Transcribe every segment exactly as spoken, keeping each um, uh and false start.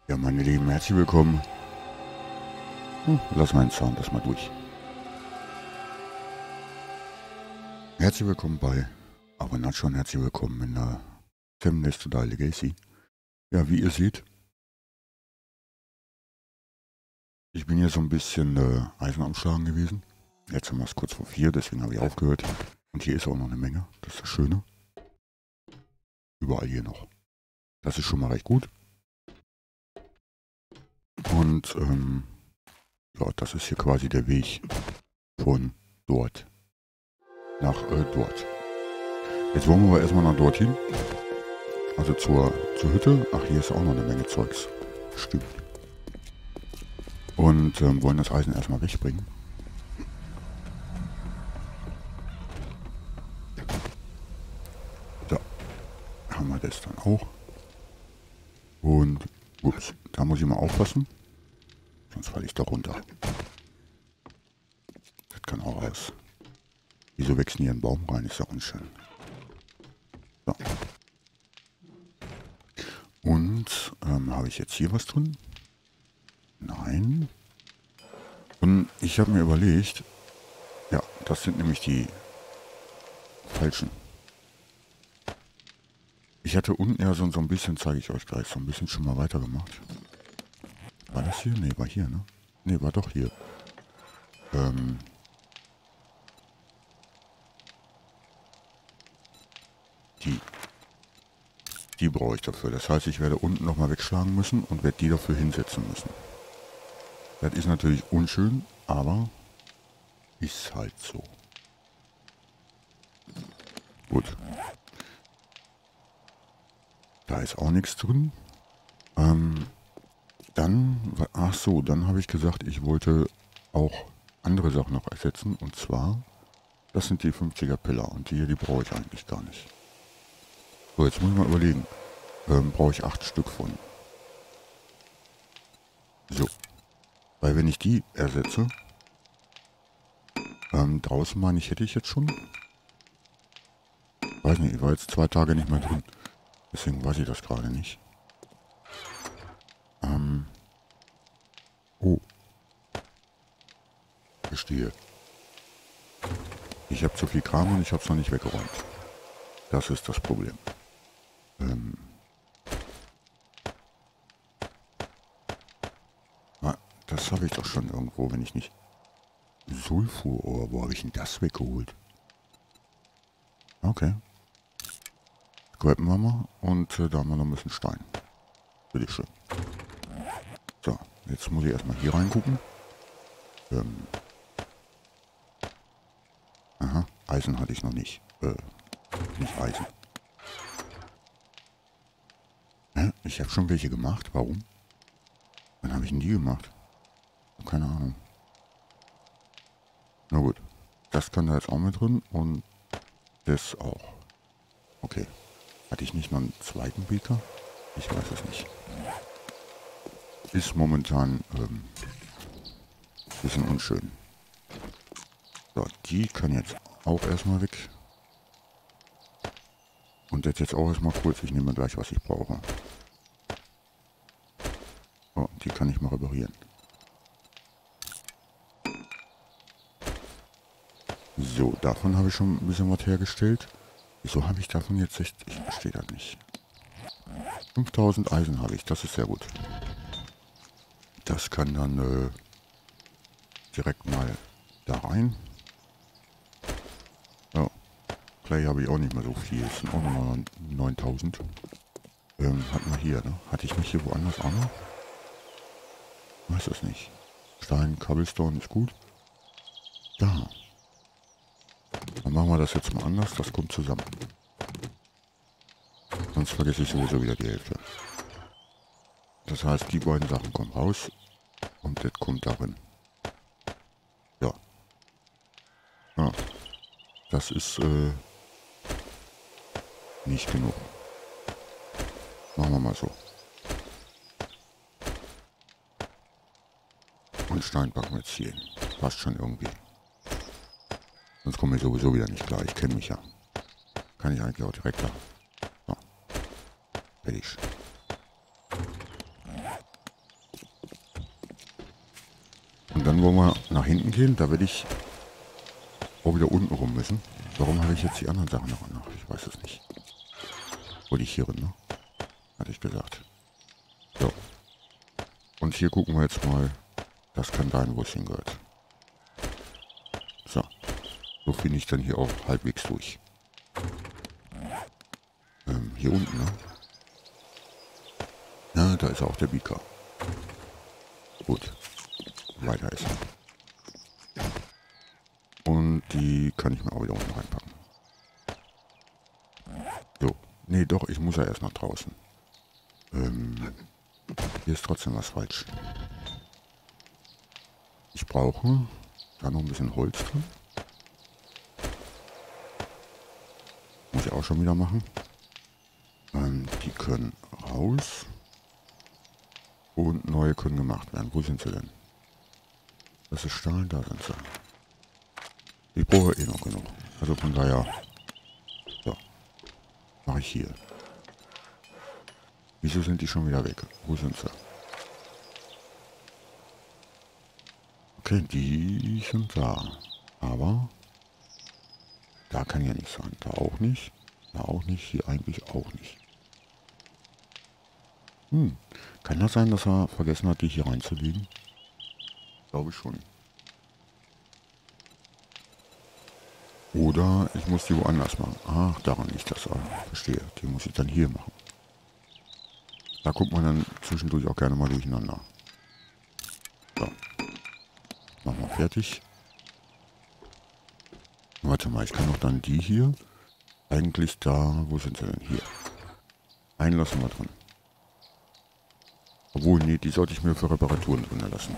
Ja, meine Lieben, herzlich willkommen. Hm, lass meinen Sound das mal durch. Herzlich willkommen bei, aber nicht schon herzlich willkommen in der Feminist to Die Legacy. Ja, wie ihr seht, ich bin hier so ein bisschen äh, Eisen am Schlagen gewesen. Jetzt haben wir es kurz vor vier, deswegen habe ich aufgehört. Und hier ist auch noch eine Menge, das ist das Schöne. Überall hier noch. Das ist schon mal recht gut. Und ähm, ja, das ist hier quasi der Weg von dort nach äh, dort. Jetzt wollen wir aber erstmal nach dorthin. Also zur, zur Hütte. Ach, hier ist auch noch eine Menge Zeugs. Stimmt. Und ähm, wollen das Eisen erstmal wegbringen. Da haben wir das dann auch. Und, ups, da muss ich mal aufpassen. Sonst falle ich da runter. Das kann auch raus. Wieso wächst hier ein Baum rein? Ist ja unschön. So. Und ähm, habe ich jetzt hier was drin? Nein. Und ich habe mir überlegt, ja, das sind nämlich die falschen. Ich hatte unten ja so, so ein bisschen, zeige ich euch gleich, so ein bisschen schon mal weitergemacht. War das hier? Ne, war hier, ne? Ne, war doch hier. Ähm. Die. Die brauche ich dafür. Das heißt, ich werde unten nochmal wegschlagen müssen und werde die dafür hinsetzen müssen. Das ist natürlich unschön, aber ist halt so. Gut. Da ist auch nichts drin. Ähm, dann, ach so, dann habe ich gesagt, ich wollte auch andere Sachen noch ersetzen. Und zwar, das sind die fünfziger Pillar. Und die hier, die brauche ich eigentlich gar nicht. So, jetzt muss ich mal überlegen. Ähm, brauche ich acht Stück von. So. Weil wenn ich die ersetze, ähm, draußen meine ich, hätte ich jetzt schon. Weiß nicht, ich war jetzt zwei Tage nicht mehr drin. Deswegen weiß ich das gerade nicht. Ähm. Oh. Verstehe. Ich habe zu viel Kram und ich habe es noch nicht weggeräumt. Das ist das Problem. Ähm. Ah, das habe ich doch schon irgendwo, wenn ich nicht... Sulfur, wo habe ich denn das weggeholt? Okay. Graben wir mal und äh, da haben wir noch ein bisschen Stein. Bitteschön. So, jetzt muss ich erstmal hier reingucken. Ähm. Aha, Eisen hatte ich noch nicht. Äh, nicht Eisen. Hä? Ich habe schon welche gemacht. Warum? Wann habe ich denn die gemacht? Keine Ahnung. Na gut. Das kann da jetzt auch mit drin und das auch. Okay. Hatte ich nicht noch einen zweiten Beaker? Ich weiß es nicht. Ist momentan ähm, ein bisschen unschön. So, die kann jetzt auch erstmal weg. Und das jetzt auch erstmal kurz. Ich nehme gleich, was ich brauche. So, die kann ich mal reparieren. So, davon habe ich schon ein bisschen was hergestellt. Wieso habe ich davon jetzt sechzig? Ich verstehe das nicht. fünftausend Eisen habe ich, das ist sehr gut. Das kann dann äh, direkt mal da rein. Ja, Clay habe ich auch nicht mehr so viel. Es sind auch nochmal neuntausend. Ähm, hatten wir hier, ne? Hatte ich nicht hier woanders auch noch? Weiß das nicht. Stein, Cobblestone ist gut. Da. Dann machen wir das jetzt mal anders. Das kommt zusammen. Sonst vergesse ich sowieso wieder die Hälfte. Das heißt, die beiden Sachen kommen raus. Und das kommt darin. Ja. Ja. Das ist äh, nicht genug. Machen wir mal so. Und Stein packen wir jetzt hier hin. Passt schon irgendwie. Sonst komme ich sowieso wieder nicht klar. Ich kenne mich ja. Kann ich eigentlich auch direkt da. So. Fertig. dann wollen wir nach hinten gehen. Da werde ich auch wieder unten rum müssen. Warum habe ich jetzt die anderen Sachen noch nach? Ich weiß es nicht. Wollte ich hier rein, ne? Hatte ich gesagt. So. Und hier gucken wir jetzt mal. Das kann sein, wo es hingehört. So. So finde ich dann hier auch halbwegs durch. Ähm, hier unten, ne? Ja, da ist auch der Beaker. Gut. Weiter ist er. Und die kann ich mir auch wieder unten reinpacken. So. Nee, doch, ich muss ja erst nach draußen. Ähm, hier ist trotzdem was falsch. Ich brauche da noch ein bisschen Holz drin. Muss ich auch schon wieder machen. Ähm, die können raus. Und neue können gemacht werden. Wo sind sie denn? Das ist Stahl, da sind sie. Ich brauche eh noch genug. Also von daher. So. Mache ich hier. Wieso sind die schon wieder weg? Wo sind sie? Okay, die sind da. Aber da kann ja nicht sein. Da auch nicht. Da auch nicht. Hier eigentlich auch nicht. Hm. Kann das sein, dass er vergessen hat, die hier reinzulegen? Glaube ich schon. Oder ich muss die woanders machen. Ach, daran liegt das. Ah, verstehe. Die muss ich dann hier machen. Da guckt man dann zwischendurch auch gerne mal durcheinander. So. Machen wir fertig. Warte mal, ich kann doch dann die hier eigentlich da... Wo sind sie denn? Hier. Einen lassen wir drin. Obwohl, nee, die sollte ich mir für Reparaturen drin lassen.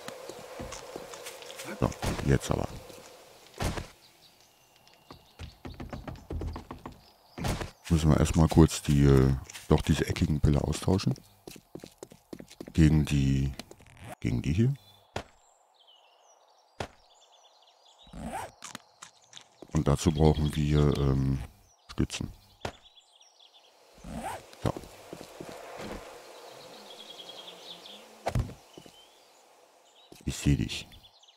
So, jetzt aber. Müssen wir erstmal kurz die, äh, doch diese eckigen Pille austauschen. Gegen die, gegen die hier. Und dazu brauchen wir ähm, Stützen. So. Ich sehe dich.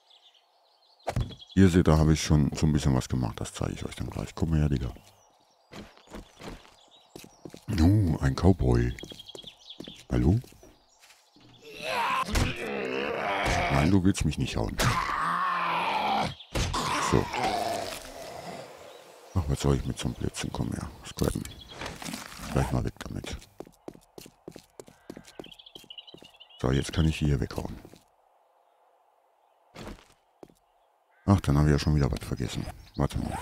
Ihr seht, da habe ich schon so ein bisschen was gemacht. Das zeige ich euch dann gleich. Guck mal her, Digga. Oh, ein Cowboy. Hallo? Nein, du willst mich nicht hauen. So. Ach, was soll ich mit so einem Blitzen? Komm her. Scrappen. Gleich mal weg damit. So, jetzt kann ich hier weghauen. Ach, dann haben wir ja schon wieder was vergessen. Warte mal.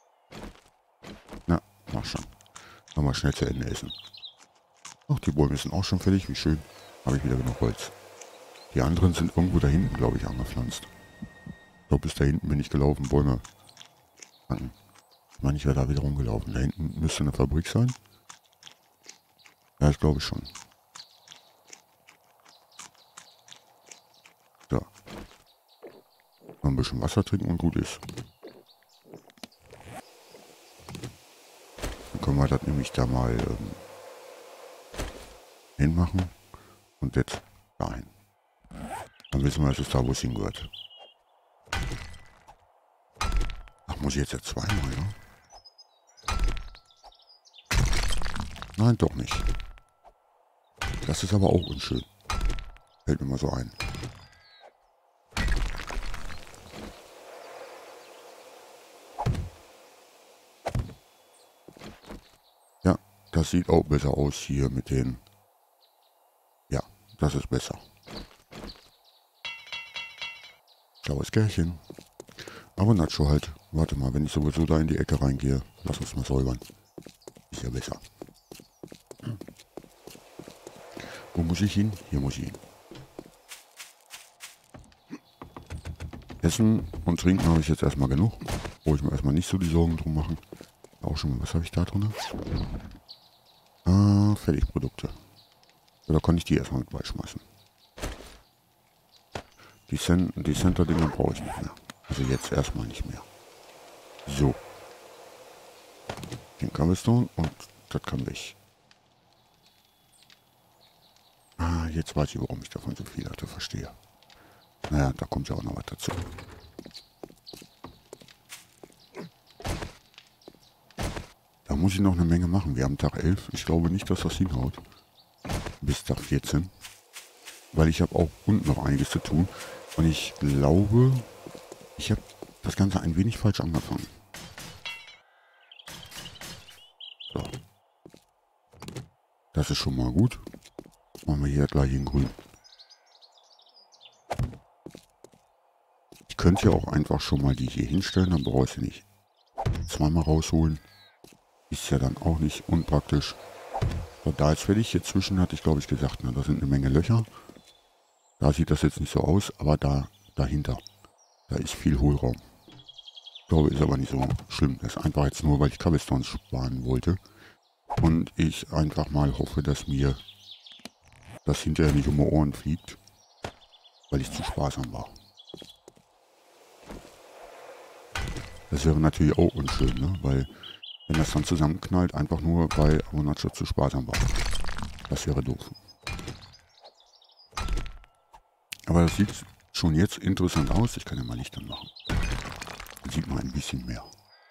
Na, mach schon. Nochmal schnell zu Ende essen. Ach, die Bäume sind auch schon fertig. Wie schön. Habe ich wieder genug Holz. Die anderen sind irgendwo da hinten, glaube ich, angepflanzt. Ich glaube, bis da hinten bin ich gelaufen. Bäume. Ich meine, ich wäre da wieder rumgelaufen. Da hinten müsste eine Fabrik sein. Ja, das glaube ich schon. So. Noch ein bisschen Wasser trinken und gut ist. Dann können wir das nämlich da mal ähm, hinmachen. Und jetzt dahin. Dann wissen wir, es ist da, wo es hingehört. Ach, muss ich jetzt ja zweimal, ja? Nein, doch nicht. Das ist aber auch unschön. Fällt mir mal so ein. Ja, das sieht auch besser aus hier mit den... Ja, das ist besser. Schlaues Kerlchen. Aber Nacho halt. Warte mal, wenn ich sowieso da in die Ecke reingehe, lass uns mal säubern. Ist ja besser. Hm. Wo muss ich hin? Hier muss ich hin. Essen und Trinken habe ich jetzt erstmal genug. Wo ich mir erstmal nicht so die Sorgen drum machen. Auch schon mal, was habe ich da drin? Ah, Fertigprodukte. Oder kann ich die erstmal mit beischmeißen? Die, Cent die Center-Dinger brauche ich nicht mehr. Also jetzt erstmal nicht mehr. So. Den Cobblestone und das kann weg. Ah, jetzt weiß ich, warum ich davon so viel hatte. Verstehe. Naja, da kommt ja auch noch was dazu. Da muss ich noch eine Menge machen. Wir haben Tag elf. Ich glaube nicht, dass das hinhaut. Bis Tag vierzehn. Weil ich habe auch unten noch einiges zu tun. Und ich glaube, ich habe das Ganze ein wenig falsch angefangen. So. Das ist schon mal gut. Machen wir hier gleich in grün. Ich könnte ja auch einfach schon mal die hier hinstellen, dann brauche ich sie nicht zweimal rausholen. Ist ja dann auch nicht unpraktisch. So, da ist fertig. Hier zwischen hatte ich glaube ich gesagt, na, da sind eine Menge Löcher. Da sieht das jetzt nicht so aus, aber da dahinter, da ist viel Hohlraum. Ich glaube, ist aber nicht so schlimm. Das ist einfach jetzt nur, weil ich Cobblestones sparen wollte. Und ich einfach mal hoffe, dass mir das hinterher nicht um die Ohren fliegt, weil ich zu sparsam war. Das wäre natürlich auch unschön, ne? Weil wenn das dann zusammenknallt, einfach nur weil Abonatscha zu sparsam war. Das wäre doof. Aber das sieht schon jetzt interessant aus. Ich kann ja mal Licht anmachen. Dann sieht man ein bisschen mehr.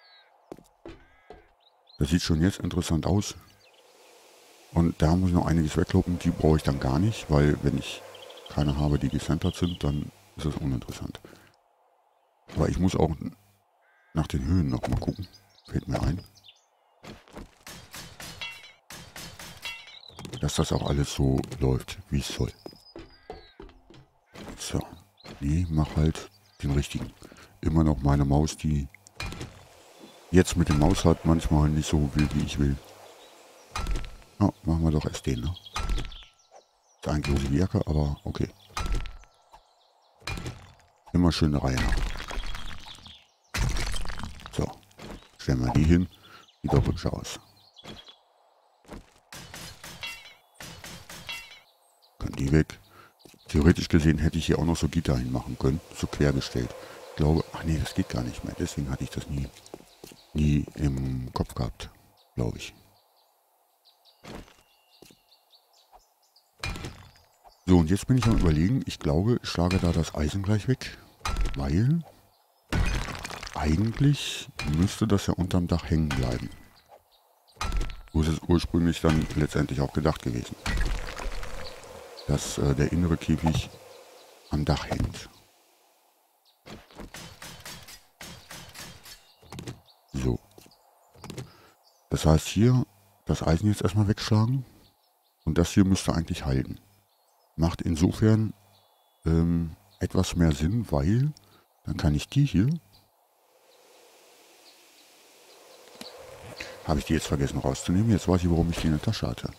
Das sieht schon jetzt interessant aus. Und da muss ich noch einiges weglopen. Die brauche ich dann gar nicht, weil wenn ich keine habe, die gecentert sind, dann ist das uninteressant. Aber ich muss auch nach den Höhen noch mal gucken. Fällt mir ein. Dass das auch alles so läuft, wie es soll. So. Nee, mach halt den richtigen. Immer noch meine Maus, die jetzt mit dem Maushalt manchmal nicht so will, wie ich will. Ja, machen wir doch erst den, ne? Ist eigentlich bloß die Jacke, aber okay. Immer schön eine Reihe nach. So. Stellen wir die hin. Sieht doch hübsch aus. Können die weg. Theoretisch gesehen hätte ich hier auch noch so Gitter hinmachen können. So quergestellt. Ich glaube, ach nee, das geht gar nicht mehr. Deswegen hatte ich das nie, nie im Kopf gehabt. Glaube ich. So, und jetzt bin ich am Überlegen. Ich glaube, ich schlage da das Eisen gleich weg. Weil eigentlich müsste das ja unterm Dach hängen bleiben. So ist es ursprünglich dann letztendlich auch gedacht gewesen. Dass äh, der innere Käfig am Dach hängt. So. Das heißt hier das Eisen jetzt erstmal wegschlagen. Und das hier müsste eigentlich halten. Macht insofern ähm, etwas mehr Sinn, weil dann kann ich die hier... Habe ich die jetzt vergessen rauszunehmen? Jetzt weiß ich, warum ich die in der Tasche hatte.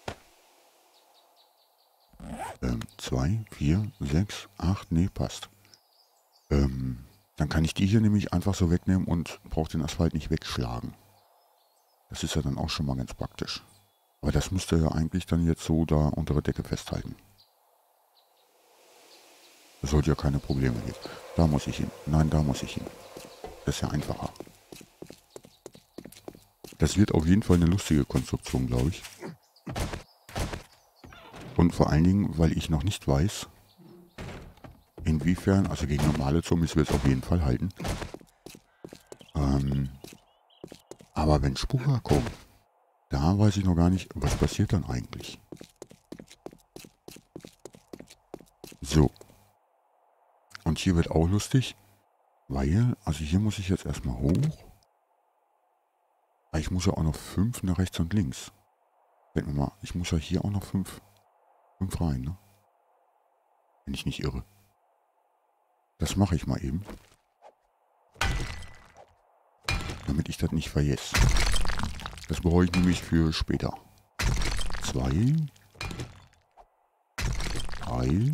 Ähm, zwei, vier, sechs, acht, nee, passt. Ähm, dann kann ich die hier nämlich einfach so wegnehmen und brauche den Asphalt nicht wegschlagen. Das ist ja dann auch schon mal ganz praktisch. Aber das müsste ja eigentlich dann jetzt so da unter der Decke festhalten. Das sollte ja keine Probleme geben. Da muss ich hin. Nein, da muss ich hin. Das ist ja einfacher. Das wird auf jeden Fall eine lustige Konstruktion, glaube ich. Und vor allen Dingen, weil ich noch nicht weiß, inwiefern, also gegen normale Zombies wird es auf jeden Fall halten. Ähm, aber wenn Spurer kommen, da weiß ich noch gar nicht, was passiert dann eigentlich. So. Und hier wird auch lustig, weil, also hier muss ich jetzt erstmal hoch. Ich muss ja auch noch fünf nach rechts und links. Denken wir mal, ich muss ja hier auch noch fünf, fünf rein, ne? Wenn ich nicht irre. Das mache ich mal eben. Damit ich das nicht vergesse. Das brauche ich nämlich für später. Zwei. Drei.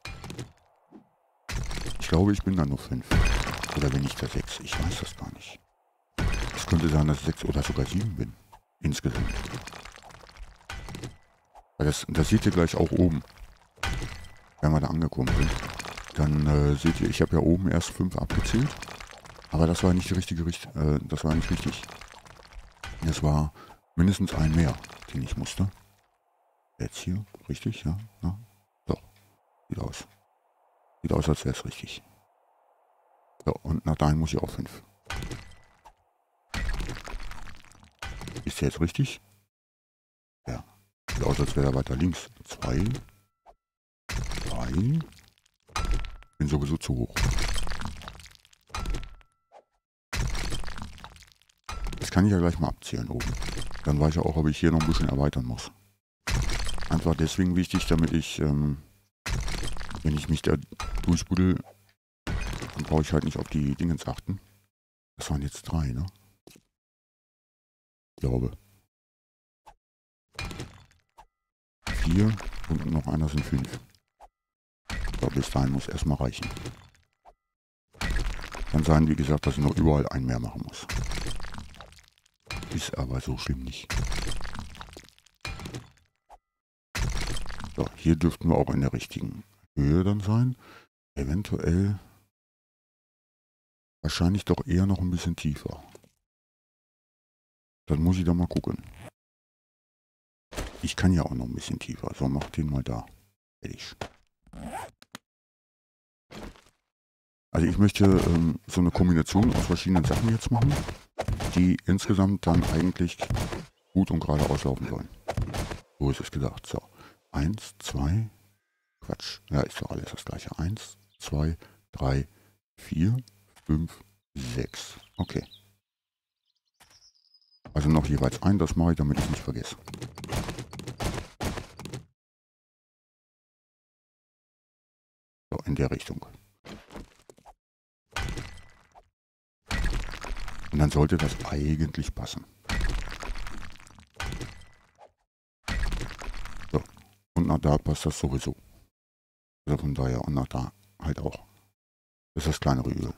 Ich glaube, ich bin da nur fünf. Oder wenn nicht da sechs. Ich weiß das gar nicht. Es könnte sein, dass ich sechs oder sogar sieben bin. Insgesamt. Weil das, das seht ihr gleich auch oben. Wenn wir da angekommen sind. Dann äh, seht ihr, ich habe ja oben erst fünf abgezählt. Aber das war nicht die richtige Richt äh, das war nicht richtig. Es war mindestens ein mehr, den ich musste. Jetzt hier, richtig, ja, ja. Doch, sieht aus. Sieht aus, als wäre es richtig. So, und nach dahin muss ich auch fünf. Ist der jetzt richtig? Ja. Sieht aus, als wäre er weiter links. Zwei. Drei. Bin sowieso zu hoch. Das kann ich ja gleich mal abzählen oben. Dann weiß ich auch, ob ich hier noch ein bisschen erweitern muss. Einfach deswegen wichtig, damit ich, ähm, wenn ich mich da durchbuddel, dann brauche ich halt nicht auf die Dingens achten. Das waren jetzt drei, ne? Ich glaube. Vier und noch einer sind fünf. So, bis dahin muss erstmal reichen. Kann sein, wie gesagt, dass ich noch überall einen mehr machen muss. Ist aber so schlimm nicht. So, hier dürften wir auch in der richtigen Höhe dann sein. Eventuell wahrscheinlich doch eher noch ein bisschen tiefer. Dann muss ich da mal gucken. Ich kann ja auch noch ein bisschen tiefer. So, mach den mal da. Fertig. Also ich möchte ähm, so eine Kombination aus verschiedenen Sachen jetzt machen, die insgesamt dann eigentlich gut und gerade auslaufen sollen. So ist es gedacht. So, eins, zwei, Quatsch, ja, ist doch alles das gleiche. Eins, zwei, drei, vier, fünf, sechs. Okay. Also noch jeweils ein, das mache ich, damit ich es nicht vergesse. So, in der Richtung. Und dann sollte das eigentlich passen. So, und nach da passt das sowieso. Also von daher und nach da halt auch. Das ist das kleinere Übel.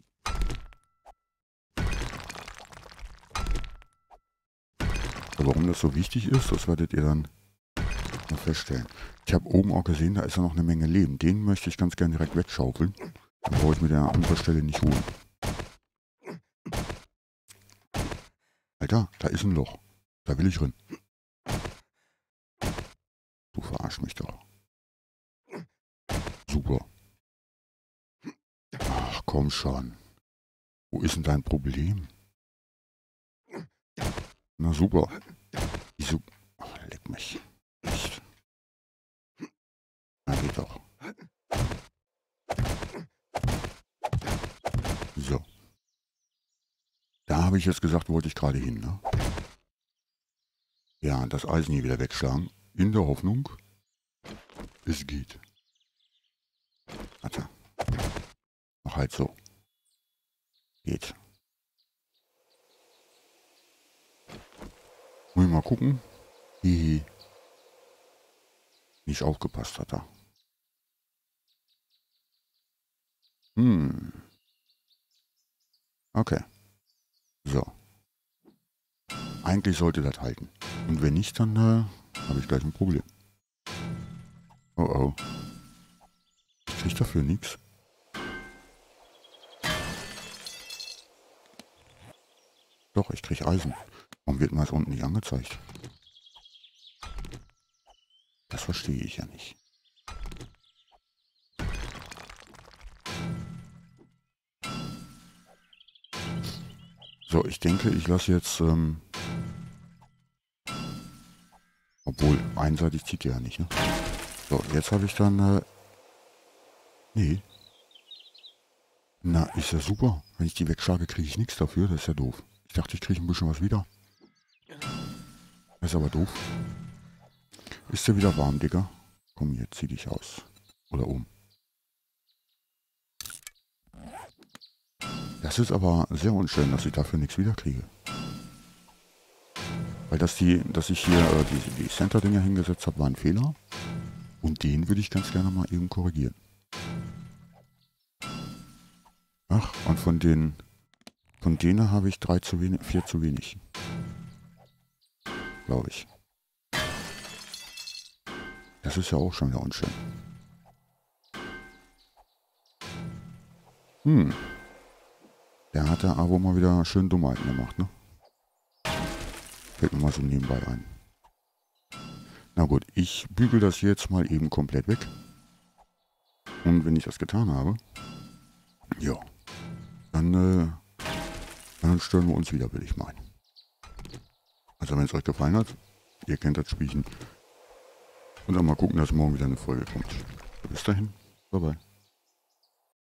So, warum das so wichtig ist, das werdet ihr dann noch feststellen. Ich habe oben auch gesehen, da ist ja noch eine Menge Leben. Den möchte ich ganz gerne direkt wegschaufeln. Dann brauche ich mir an anderer Stelle nicht holen. Alter, da ist ein Loch. Da will ich rein. Du verarsch mich doch. Super. Ach komm schon. Wo ist denn dein Problem? Na super. Wieso? Ach, leck mich. Echt. Na geht doch. So. Da habe ich jetzt gesagt, wollte ich gerade hin, ne? Ja, das Eisen hier wieder wegschlagen. In der Hoffnung, es geht. Warte. Mach halt so. Geht. Muss ich mal gucken. Hihi. Nicht aufgepasst hat er. Hm. Okay. So. Eigentlich sollte das halten. Und wenn nicht, dann äh, habe ich gleich ein Problem. Oh oh. Ich krieg dafür nichts. Doch, ich krieg Eisen. Warum wird mir das unten nicht angezeigt? Das verstehe ich ja nicht. So, ich denke, ich lasse jetzt... Ähm, obwohl, einseitig zieht er ja nicht, ne? So, jetzt habe ich dann... Äh, nee. Na, ist ja super. Wenn ich die wegschlage, kriege ich nichts dafür. Das ist ja doof. Ich dachte, ich kriege ein bisschen was wieder. Das ist aber doof. Ist ja wieder warm, Digga. Komm, jetzt zieh dich aus. Oder um. Das ist aber sehr unschön, dass ich dafür nichts wieder kriege. Weil das die, dass ich hier äh, die, die Center-Dinger hingesetzt habe, war ein Fehler. Und den würde ich ganz gerne mal eben korrigieren. Ach, und von den von denen habe ich drei zu wenig, vier zu wenig. Glaube ich. Das ist ja auch schon wieder unschön. Hm. Der hat da aber mal wieder schön Dummheiten gemacht, ne? Fällt mir mal so nebenbei ein. Na gut, ich bügel das jetzt mal eben komplett weg. Und wenn ich das getan habe, ja, dann, äh, dann stören wir uns wieder, will ich meinen. Also wenn es euch gefallen hat, ihr kennt das Spielchen. Und dann mal gucken, dass morgen wieder eine Folge kommt. Bis dahin, bye bye.